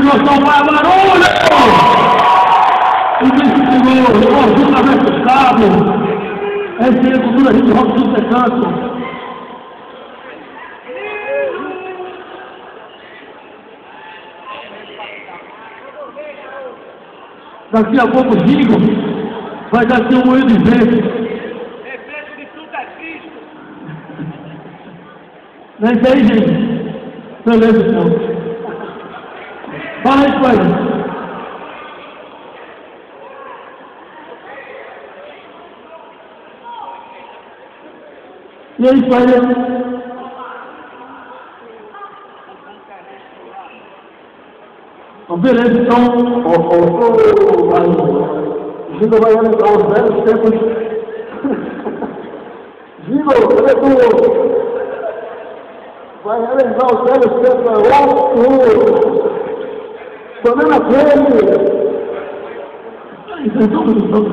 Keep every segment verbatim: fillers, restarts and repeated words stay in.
emoção para barulho! E desse senhor, absolutamente estável. Essa é a cultura hip hop do Secanto. Daqui a pouco o Gigo vai dar seu moinho de vento. Reflexo de tudo é Cristo. Não é isso aí, gente? Beleza, então. Fala aí, pai. E aí, pai? Oh, beleza, então. Ô, ô, ô, Gigo vai lembrar os velhos tempos. Gigo, cadê tu? Vai relembrar os velhos tempos. Ô, também naquele. Então, então,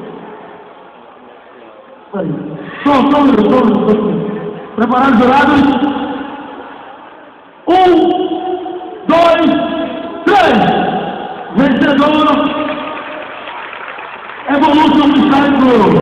aí. Som, som, som, som. Preparados, jurados? Um, dois, três. Vencedor, Evolution Cycle.